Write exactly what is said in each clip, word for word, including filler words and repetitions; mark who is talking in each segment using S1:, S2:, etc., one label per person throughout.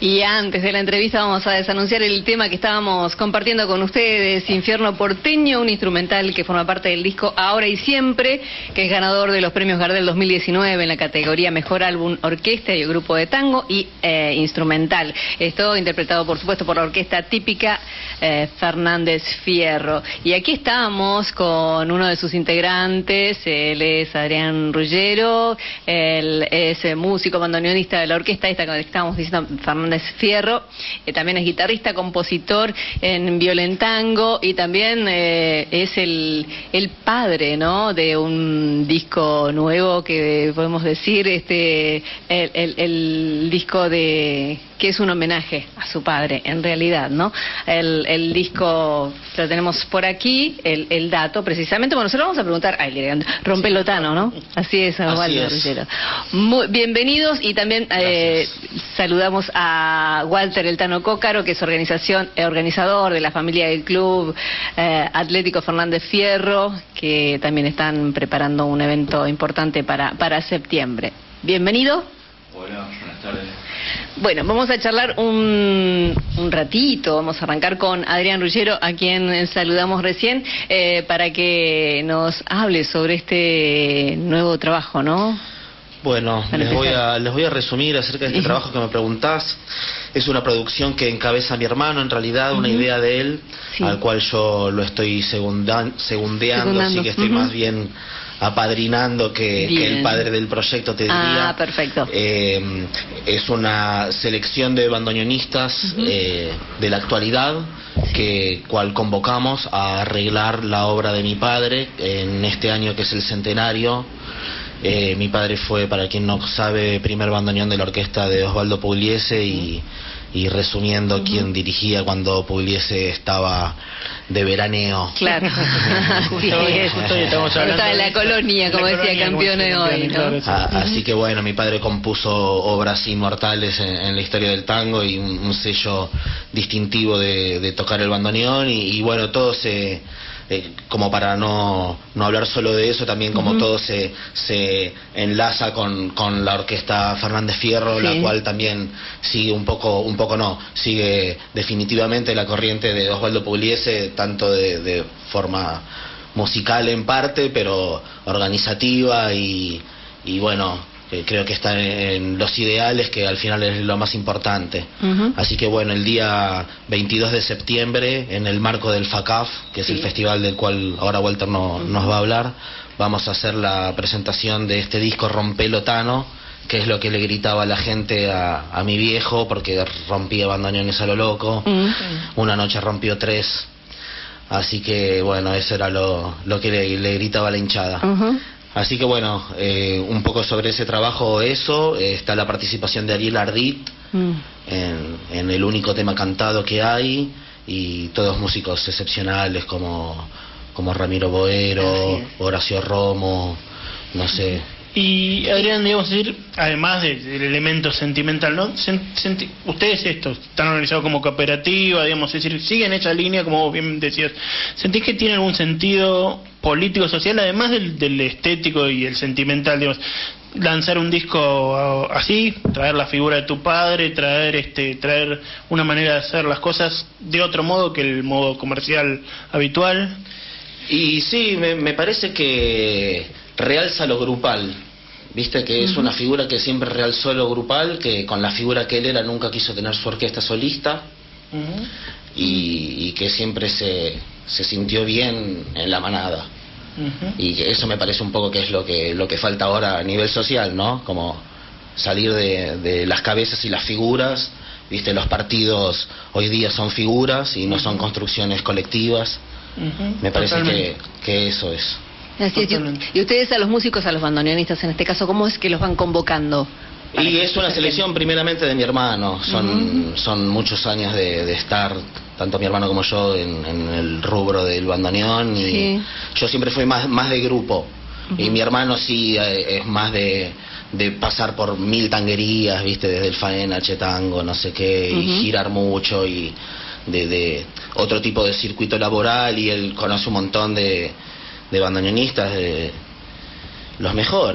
S1: Y antes de la entrevista vamos a desanunciar el tema que estábamos compartiendo con ustedes, Infierno Porteño, un instrumental que forma parte del disco Ahora y Siempre, que es ganador de los premios Gardel dos mil diecinueve en la categoría Mejor Álbum Orquesta y Grupo de Tango y eh, Instrumental. Esto interpretado por supuesto por la orquesta típica eh, Fernández Fierro. Y aquí estamos con uno de sus integrantes, él es Adrián Ruggiero, él es eh, músico, bandoneonista de la orquesta esta que estábamos diciendo, Fernández Fierro, eh, también es guitarrista, compositor en violentango y también eh, es el, el padre, ¿no?, de un disco nuevo que podemos decir, este el, el, el disco de que es un homenaje a su padre, en realidad, ¿no? El, el disco lo tenemos por aquí, el, el dato, precisamente. Bueno, se lo vamos a preguntar a Rompelotano, ¿no? Así es, a Walter Ruggiero. Muy bienvenidos y también eh, saludamos a Walter El Tano Cócaro, que es organización, eh, organizador de la familia del Club eh, Atlético Fernández Fierro, que también están preparando un evento importante para, para septiembre. Bienvenido.
S2: Hola, buenas tardes.
S1: Bueno, vamos a charlar un, un ratito, vamos a arrancar con Adrián Ruggiero, a quien saludamos recién, eh, para que nos hable sobre este nuevo trabajo, ¿no?
S2: Bueno, les voy, a, les voy a resumir acerca de este trabajo que me preguntás. Es una producción que encabeza mi hermano, en realidad, una uh-huh. idea de él, sí. al cual yo lo estoy segundan, segundeando, Segundando. así que estoy uh-huh. más bien apadrinando que, que el padre del proyecto, te diría.
S1: Ah, perfecto.
S2: Eh, es una selección de bandoneonistas uh-huh. eh, de la actualidad, sí. que cual convocamos a arreglar la obra de mi padre en este año que es el centenario. Eh, mi padre fue, para quien no sabe, primer bandoneón de la orquesta de Osvaldo Pugliese y, y resumiendo, uh-huh. quien dirigía cuando Pugliese estaba de veraneo.
S1: Claro. Sí, estaba en la colonia, como decía colonia, Campeón de hoy, ¿no?
S2: Ah, uh-huh. Así que bueno, mi padre compuso obras inmortales en, en la historia del tango y un, un sello distintivo de, de tocar el bandoneón y, y bueno, todo se... Eh, como para no, no hablar solo de eso, también como uh-huh. todo se, se enlaza con, con la orquesta Fernández Fierro, sí. la cual también sigue un poco, un poco no, sigue definitivamente la corriente de Osvaldo Pugliese, tanto de, de forma musical en parte, pero organizativa y, y bueno, Eh, creo que está en los ideales, que al final es lo más importante. Uh-huh. Así que bueno, el día veintidós de septiembre, en el marco del FACAF, que es sí. el festival del cual ahora Walter no, uh-huh. nos va a hablar, vamos a hacer la presentación de este disco Rompelotano, que es lo que le gritaba a la gente a, a mi viejo, porque rompía bandoneones a lo loco. Uh-huh. Una noche rompió tres. Así que bueno, eso era lo, lo que le, le gritaba a la hinchada. Uh-huh. Así que bueno, eh, un poco sobre ese trabajo, eso, eh, está la participación de Ariel Ardit mm. en, en el único tema cantado que hay, y todos músicos excepcionales como, como Ramiro Boero, Horacio Romo, no sé.
S3: Y Adrián, digamos decir, además de, del elemento sentimental, ¿no? Senti, ustedes estos están organizados como cooperativa, digamos, es decir, siguen esa línea, como vos bien decías. ¿Sentís que tiene algún sentido político, social, además del, del estético y el sentimental, digamos? Lanzar un disco así, traer la figura de tu padre, traer este, traer una manera de hacer las cosas de otro modo que el modo comercial habitual.
S2: Y sí, me, me parece que realza lo grupal. Viste que es uh-huh. una figura que siempre realzó lo grupal, que con la figura que él era nunca quiso tener su orquesta solista, uh-huh. y, y que siempre se, se sintió bien en la manada. Uh-huh. Y eso me parece un poco que es lo que lo que falta ahora a nivel social, ¿no? Como salir de, de las cabezas y las figuras. Viste, los partidos hoy día son figuras y no uh-huh. son construcciones colectivas. Uh-huh. Me parece que, que eso es.
S1: Así es. Y ustedes, a los músicos, a los bandoneonistas en este caso, ¿cómo es que los van convocando?
S2: Y es una selección primeramente de mi hermano. Son uh-huh. son muchos años de, de estar, tanto mi hermano como yo, en, en el rubro del bandoneón. Y sí. yo siempre fui más, más de grupo. Uh-huh. Y mi hermano sí eh, es más de, de pasar por mil tanguerías, ¿viste? Desde el faena, chetango, no sé qué, uh-huh. y girar mucho, y de, de otro tipo de circuito laboral. Y él conoce un montón de... de bandoneonistas, de los mejores,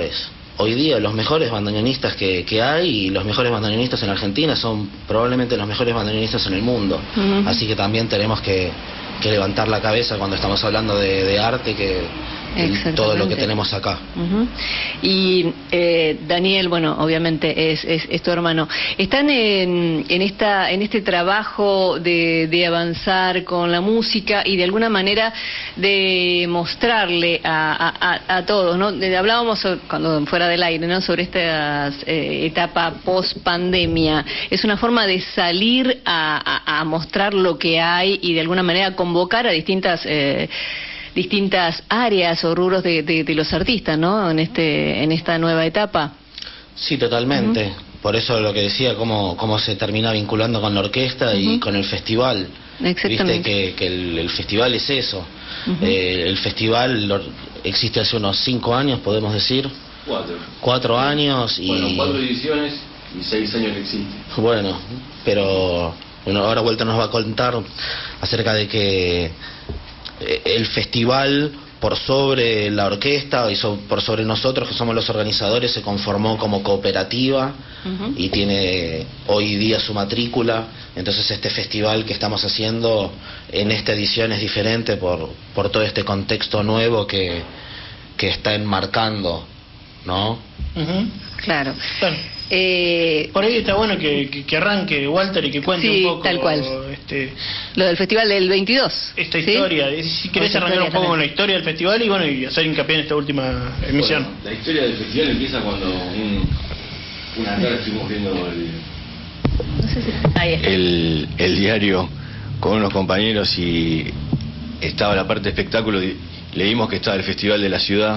S2: hoy día los mejores bandoneonistas que, que hay, y los mejores bandoneonistas en Argentina son probablemente los mejores bandoneonistas en el mundo. Uh-huh. Así que también tenemos que, que levantar la cabeza cuando estamos hablando de, de arte, que todo lo que tenemos acá.
S1: Uh-huh. Y eh, Daniel, bueno, obviamente es, es, es tu hermano. ¿Están en, en esta en este trabajo de, de avanzar con la música y de alguna manera de mostrarle a, a, a todos, ¿no? De, hablábamos cuando fuera del aire, ¿no? Sobre esta eh, etapa post pandemia. Es una forma de salir a, a, a mostrar lo que hay y de alguna manera convocar a distintas eh, distintas áreas o rubros de, de, de los artistas, ¿no? En este en esta nueva etapa.
S2: Sí, totalmente. Uh-huh. Por eso lo que decía, cómo, cómo se termina vinculando con la orquesta y uh-huh. con el festival.
S1: Exactamente.
S2: Viste que, que el, el festival es eso. Uh-huh. Eh, el festival lo, existe hace unos cinco años, podemos decir.
S4: Cuatro.
S2: Cuatro años y...
S4: Bueno, cuatro ediciones y seis años que existe.
S2: Bueno, pero bueno, ahora Vuelta nos va a contar acerca de que el festival, por sobre la orquesta y so, por sobre nosotros que somos los organizadores, se conformó como cooperativa uh-huh. y tiene hoy día su matrícula. Entonces este festival que estamos haciendo en esta edición es diferente por, por todo este contexto nuevo que, que está enmarcando, ¿no?
S3: Uh-huh.
S1: Claro.
S3: Bueno.
S1: Eh,
S3: por ahí está bueno que, que, que arranque Walter y que cuente
S1: sí,
S3: un poco
S1: tal cual.
S3: Este,
S1: lo del festival del veintidós.
S3: Esta
S1: ¿sí?
S3: historia, si querés arrancar un poco también con la historia del festival y bueno, y hacer hincapié en esta última emisión.
S4: Bueno, la historia del festival empieza cuando un, una tarde estuvimos viendo el,
S1: no sé si... Ahí está.
S5: el, el diario con unos compañeros y estaba la parte de espectáculo, leímos que estaba el festival de la ciudad.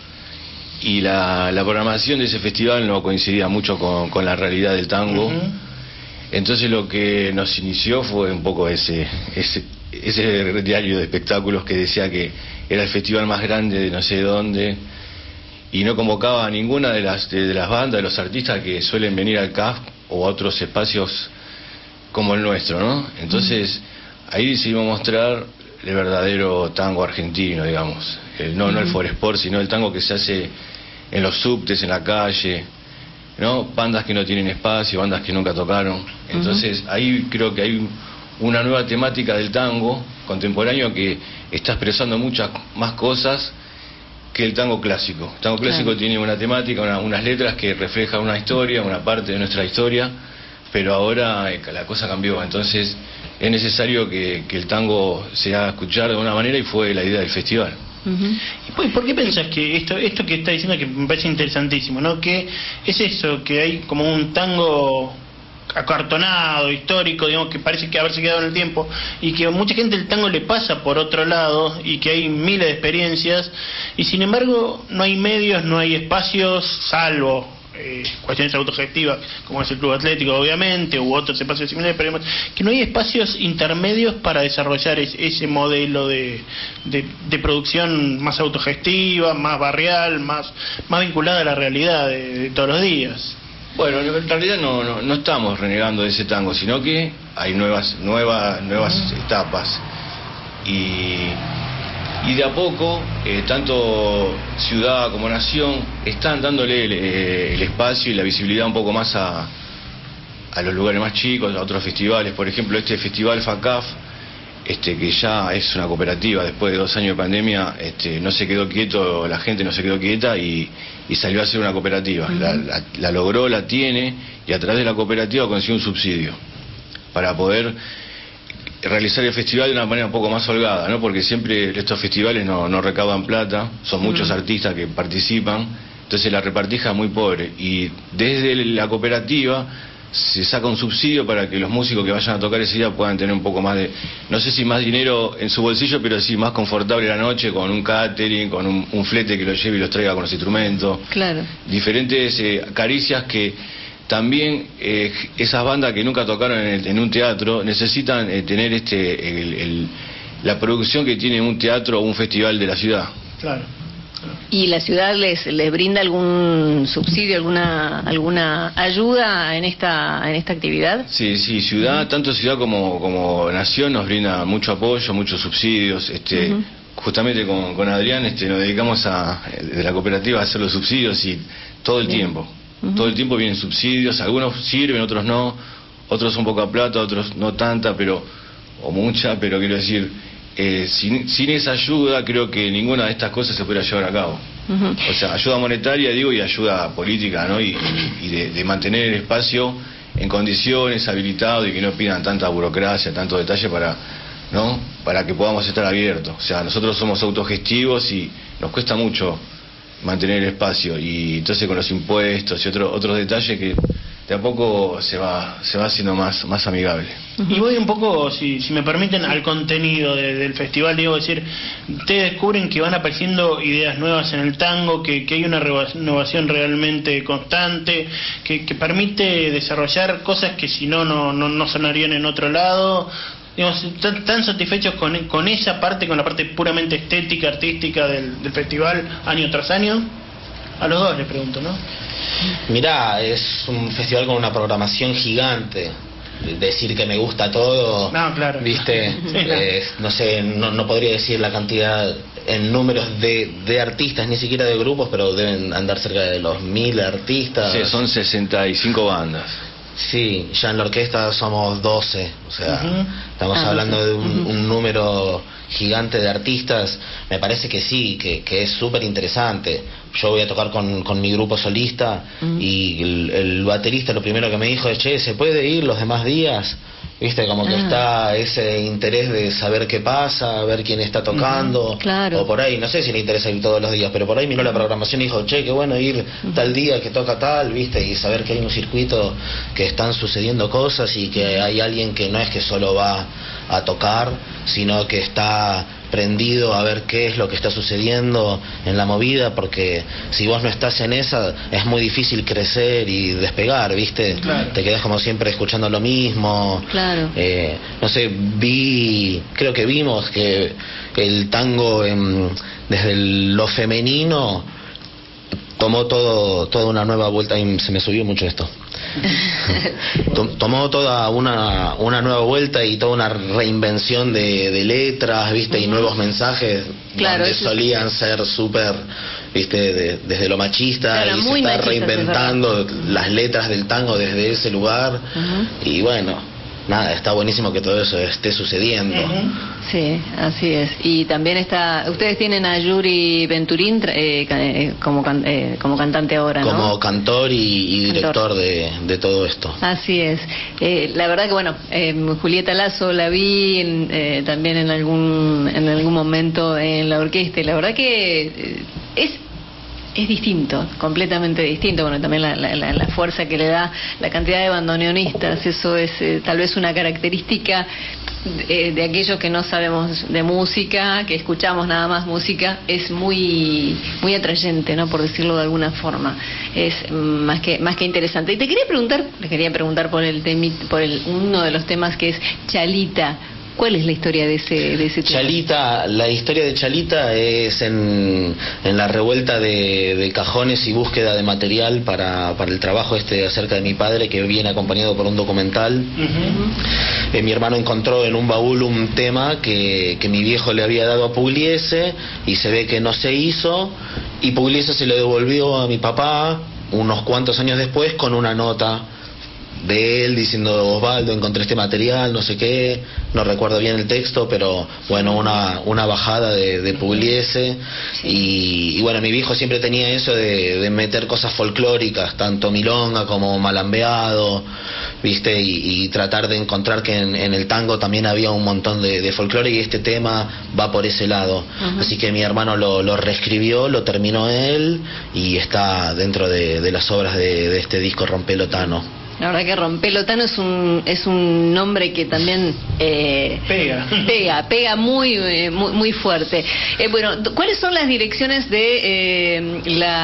S5: Y la, la programación de ese festival no coincidía mucho con, con la realidad del tango. Uh-huh. Entonces lo que nos inició fue un poco ese, ese ese diario de espectáculos que decía que era el festival más grande de no sé dónde y no convocaba a ninguna de las de, de las bandas, de los artistas que suelen venir al C A F o a otros espacios como el nuestro, ¿no? Entonces uh-huh. ahí decidimos mostrar el verdadero tango argentino, digamos. El, no, uh-huh. no el foresport, sino el tango que se hace en los subtes, en la calle, ¿no? Bandas que no tienen espacio, bandas que nunca tocaron. Entonces uh-huh. ahí creo que hay una nueva temática del tango contemporáneo que está expresando muchas más cosas que el tango clásico. El tango clásico claro. tiene una temática, una, unas letras que reflejan una historia, una parte de nuestra historia, pero ahora eh, la cosa cambió. Entonces es necesario que, que el tango se haga escuchar de una manera y fue la idea del festival.
S3: Uh-huh. ¿Y por qué pensás que esto esto que está diciendo, que me parece interesantísimo, ¿no? Que es eso, que hay como un tango acartonado, histórico, digamos, que parece que haberse quedado en el tiempo, y que a mucha gente el tango le pasa por otro lado, y que hay miles de experiencias, y sin embargo no hay medios, no hay espacios, salvo Eh, cuestiones autogestivas como es el club atlético obviamente u otros espacios similares, pero que no hay espacios intermedios para desarrollar es, ese modelo de, de, de producción más autogestiva, más barrial, más más vinculada a la realidad de, de todos los días.
S5: Bueno, en realidad no, no no estamos renegando de ese tango, sino que hay nuevas nuevas nuevas uh-huh. etapas y Y de a poco, eh, tanto ciudad como nación están dándole el, el espacio y la visibilidad un poco más a, a los lugares más chicos, a otros festivales. Por ejemplo, este festival FACAF, este, que ya es una cooperativa, después de dos años de pandemia, este, no se quedó quieto, la gente no se quedó quieta y, y salió a ser una cooperativa. Uh-huh. la, la, la logró, la tiene, y a través de la cooperativa consiguió un subsidio para poder realizar el festival de una manera un poco más holgada, ¿no? Porque siempre estos festivales no, no recaudan plata, son muchos uh-huh. artistas que participan, entonces la repartija es muy pobre, y desde la cooperativa se saca un subsidio para que los músicos que vayan a tocar ese día puedan tener un poco más de, no sé si más dinero en su bolsillo, pero sí más confortable la noche, con un catering, con un, un flete que los lleve y los traiga con los instrumentos.
S1: Claro. Diferentes
S5: eh, caricias que también eh, esas bandas que nunca tocaron en, el, en un teatro necesitan eh, tener este el, el, la producción que tiene un teatro o un festival de la ciudad.
S3: Claro.
S1: ¿Y la ciudad les les brinda algún subsidio, alguna alguna ayuda en esta en esta actividad?
S5: Sí, sí, ciudad, uh-huh. tanto ciudad como como nación nos brinda mucho apoyo, muchos subsidios, este, uh-huh. justamente con, con Adrián este, nos dedicamos a, de la cooperativa a hacer los subsidios y todo el Bien. tiempo. Uh-huh. Todo el tiempo vienen subsidios, algunos sirven, otros no, otros son poca plata, otros no tanta, pero o mucha, pero quiero decir, eh, sin, sin esa ayuda creo que ninguna de estas cosas se pudiera llevar a cabo. Uh-huh. O sea, ayuda monetaria, digo, y ayuda política, ¿no? Y, y de, de mantener el espacio en condiciones, habilitado, y que no pidan tanta burocracia, tanto detalle para, ¿no? Para que podamos estar abiertos. O sea, nosotros somos autogestivos y nos cuesta mucho mantener el espacio, y entonces con los impuestos y otros otros detalles que de a poco se va se va haciendo más más amigable.
S3: Y voy un poco, si, si me permiten, al contenido de, del festival. Digo, decir, ustedes descubren que van apareciendo ideas nuevas en el tango, que, que hay una renovación realmente constante, que, que permite desarrollar cosas que si no, no, no, no sonarían en otro lado. Digamos, ¿están, están satisfechos con, con esa parte, con la parte puramente estética, artística del, del festival, año tras año? A los dos les pregunto, ¿no?
S2: Mirá, es un festival con una programación gigante. Decir que me gusta todo,
S3: no, claro.
S2: ¿viste?
S3: Sí, no.
S2: Eh, no sé, no, no podría decir la cantidad en números de, de artistas, ni siquiera de grupos, pero deben andar cerca de los mil artistas.
S5: Sí, son sesenta y cinco bandas.
S2: Sí, ya en la orquesta somos doce, o sea, uh-huh. estamos ah, hablando de un, uh-huh. un número gigante de artistas. Me parece que sí, que, que es súper interesante. Yo voy a tocar con, con mi grupo solista, uh-huh. y el, el baterista lo primero que me dijo es, che, ¿se puede ir los demás días? Viste, como que ah. está ese interés de saber qué pasa, ver quién está tocando,
S1: uh-huh. claro.
S2: o por ahí, no sé si le interesa ir todos los días, pero por ahí miró la programación y dijo, che, qué bueno ir uh-huh. tal día que toca tal, viste, y saber que hay un circuito, que están sucediendo cosas y que hay alguien que no es que solo va a tocar, sino que está prendido a ver qué es lo que está sucediendo en la movida, porque si vos no estás en esa, es muy difícil crecer y despegar, ¿viste?
S3: Claro.
S2: Te quedás como siempre escuchando lo mismo.
S1: Claro.
S2: Eh, no sé, vi, creo que vimos que el tango en, desde lo femenino tomó todo toda una nueva vuelta, y se me subió mucho esto. Tomó toda una una nueva vuelta y toda una reinvención de, de letras, viste, uh-huh. y nuevos mensajes,
S1: claro,
S2: donde solían
S1: sí.
S2: ser súper, viste, de, desde lo machista,
S1: claro,
S2: y se está
S1: machistas,
S2: reinventando las letras del tango desde ese lugar, uh-huh. y bueno, nada, está buenísimo que todo eso esté sucediendo.
S1: Uh-huh. Sí, así es. Y también está, ustedes tienen a Yuri Venturín eh, eh, como can, eh, como cantante ahora, ¿no?
S2: Como cantor y, y director
S1: cantor.
S2: De, de todo esto.
S1: Así es. Eh, la verdad que bueno, eh, Julieta Lazo la vi en, eh, también en algún en algún momento en la orquesta, y la verdad que eh, es es distinto, completamente distinto. Bueno, también la, la, la fuerza que le da la cantidad de bandoneonistas, eso es eh, tal vez una característica de, de aquellos que no sabemos de música, que escuchamos nada más música, es muy muy atrayente, ¿no? Por decirlo de alguna forma, es más que más que interesante. Y te quería preguntar, te quería preguntar por el temi, por el uno de los temas que es Chalita. ¿Cuál es la historia de ese de ese tema?
S2: Chalita, la historia de Chalita es en, en la revuelta de, de cajones y búsqueda de material para, para el trabajo este acerca de mi padre, que viene acompañado por un documental. Uh-huh. Eh, mi hermano encontró en un baúl un tema que, que mi viejo le había dado a Pugliese, y se ve que no se hizo, y Pugliese se lo devolvió a mi papá unos cuantos años después con una nota de él diciendo, Osvaldo, encontré este material, no sé qué, no recuerdo bien el texto, pero bueno, una una bajada de, de Pugliese, y, y bueno, mi viejo siempre tenía eso de, de meter cosas folclóricas, tanto milonga como malambeado, viste, y, y tratar de encontrar que en, en el tango también había un montón de, de folclore, y este tema va por ese lado. Uh-huh. Así que mi hermano lo, lo reescribió, lo terminó él, y está dentro de, de las obras de, de este disco Rompelotano.
S1: La verdad que Rompelotano es un es un nombre que también eh,
S3: pega
S1: pega pega muy eh, muy, muy fuerte. Eh, bueno, ¿cuáles son las direcciones de eh,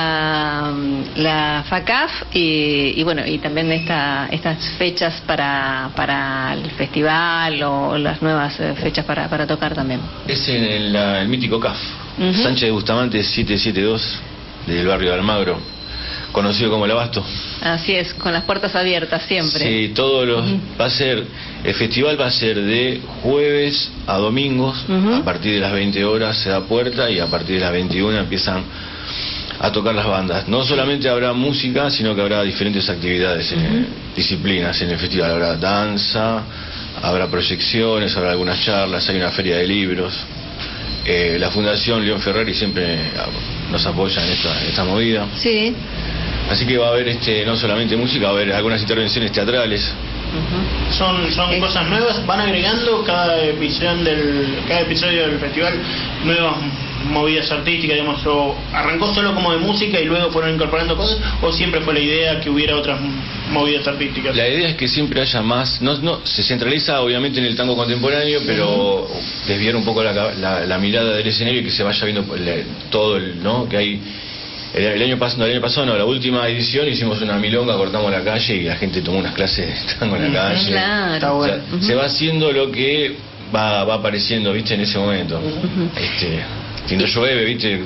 S1: la la FACAF y, y bueno y también esta estas fechas para para el festival, o las nuevas fechas para para tocar también?
S5: Es en el, el mítico C A F, uh-huh. Sánchez de Bustamante setecientos setenta y dos, del barrio de Almagro. conocido como el Abasto.
S1: Así es, con las puertas abiertas siempre.
S5: Sí, todo lo uh-huh. va a ser, el festival va a ser de jueves a domingos, uh-huh. a partir de las veinte horas se da puerta y a partir de las veintiuna empiezan a tocar las bandas. No solamente habrá música, sino que habrá diferentes actividades, uh-huh. en, disciplinas en el festival. Habrá danza, habrá proyecciones, habrá algunas charlas, hay una feria de libros. Eh, la Fundación León Ferrari siempre nos apoya en esta, en esta movida.
S1: Sí.
S5: Así que va a haber este no solamente música, va a haber algunas intervenciones teatrales.
S3: Uh-huh. Son son es... cosas nuevas, van agregando cada episodio del cada episodio del festival nuevas movidas artísticas, digamos, o arrancó solo como de música y luego fueron incorporando cosas, o siempre fue la idea que hubiera otras movidas artísticas.
S5: La idea es que siempre haya más, no no se centraliza obviamente en el tango contemporáneo, pero uh-huh. desviar un poco la, la, la mirada del escenario y que se vaya viendo todo el, ¿no? Que hay el, el año pasado, no, el año pasado no, la última edición hicimos una milonga, cortamos la calle y la gente tomó unas clases de tango en la calle.
S1: Claro. Está
S5: bueno. O sea, uh-huh. se va haciendo lo que va va apareciendo, ¿viste? En ese momento. Uh-huh. Este Si no llueve, ¿viste?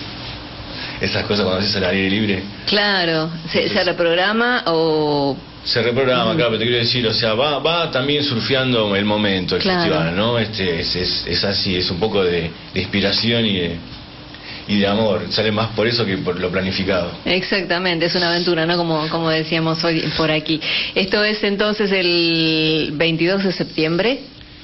S5: Esas cosas cuando haces al aire libre.
S1: Claro, ¿se, se reprograma o...?
S5: Se reprograma, uh-huh. claro, pero te quiero decir, o sea, va va también surfeando el momento, el claro. festival, ¿no? Este es, es, es así, es un poco de, de inspiración y de, y de amor, sale más por eso que por lo planificado.
S1: Exactamente, es una aventura, ¿no? Como, como decíamos hoy por aquí. Esto es entonces el veintidós de septiembre.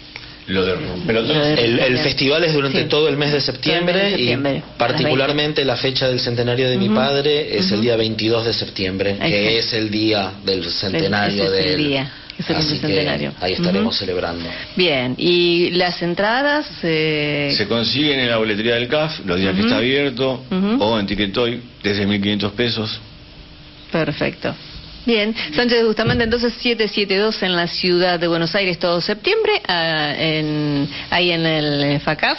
S5: Lo de, pero
S2: lo de el, el festival es durante sí. todo el mes de septiembre,
S1: mes de septiembre
S2: y particularmente la fecha del centenario de uh-huh. mi padre es uh-huh. el día veintidós de septiembre, Exacto. que es el día del centenario de él. Día. Es el Así centenario. Que ahí estaremos uh-huh. celebrando.
S1: Bien, ¿y las entradas? Eh...
S5: Se consiguen en la boletería del C A F los días uh-huh. que está abierto uh-huh. o en Ticketoy desde mil quinientos pesos.
S1: Perfecto. Bien, Sánchez de Bustamante, entonces setecientos setenta y dos en la ciudad de Buenos Aires todo septiembre, uh, en, ahí en el FACAF.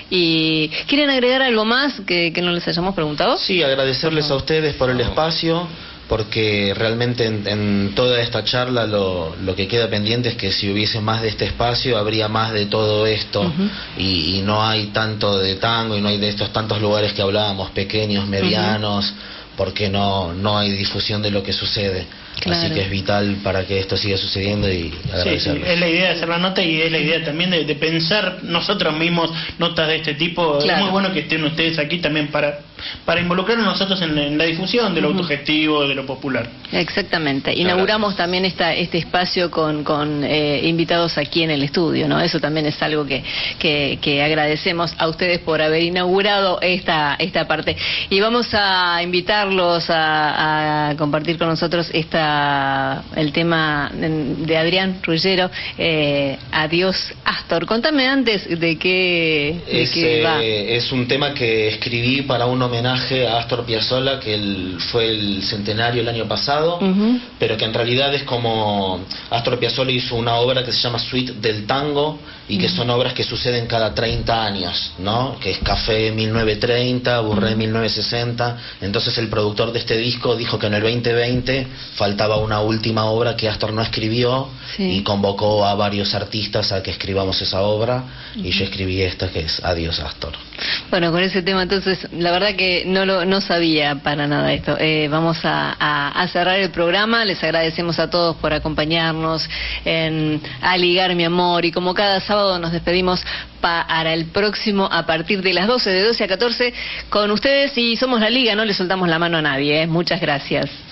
S1: ¿Y quieren agregar algo más que, que no les hayamos preguntado?
S2: Sí, agradecerles a ustedes por el espacio, porque realmente en, en toda esta charla lo, lo que queda pendiente es que si hubiese más de este espacio habría más de todo esto uh-huh. y, y no hay tanto de tango y no hay de estos tantos lugares que hablábamos, pequeños, medianos, uh-huh. porque no, no hay difusión de lo que sucede. Claro. Así que es vital para que esto siga sucediendo y agradecerles.
S3: Sí, sí, es la idea de hacer la nota y es la idea también de, de pensar nosotros mismos notas de este tipo. Claro. Es muy bueno que estén ustedes aquí también para para involucrar a nosotros en, en la difusión de lo uh-huh. autogestivo, de lo popular.
S1: Exactamente. Inauguramos también esta, este espacio con, con eh, invitados aquí en el estudio, ¿no? Eso también es algo que, que, que agradecemos a ustedes por haber inaugurado esta, esta parte. Y vamos a invitarlos a, a compartir con nosotros esta el tema de Adrián Ruggiero, eh, Adiós Astor. Contame antes de qué, de
S2: es,
S1: qué va.
S2: Eh, es un tema que escribí para un homenaje a Astor Piazzolla, que el, fue el centenario el año pasado, uh-huh. pero que en realidad es como Astor Piazzolla hizo una obra que se llama Suite del Tango y que uh-huh. son obras que suceden cada treinta años, ¿no? Que es Café mil novecientos treinta, Burré uh-huh. mil novecientos sesenta. Entonces el productor de este disco dijo que en el veinte veinte faltaba una última obra que Astor no escribió sí. y convocó a varios artistas a que escribamos esa obra uh-huh. y yo escribí esta que es Adiós Astor.
S1: Bueno, con ese tema entonces la verdad que no lo no sabía para nada esto. Eh, vamos a, a, a cerrar el programa. Les agradecemos a todos por acompañarnos en A Ligar Mi Amor y como cada sábado nos despedimos para el próximo a partir de las doce, de doce a catorce con ustedes y somos La Liga, no le soltamos la mano a nadie. ¿eh? Muchas gracias.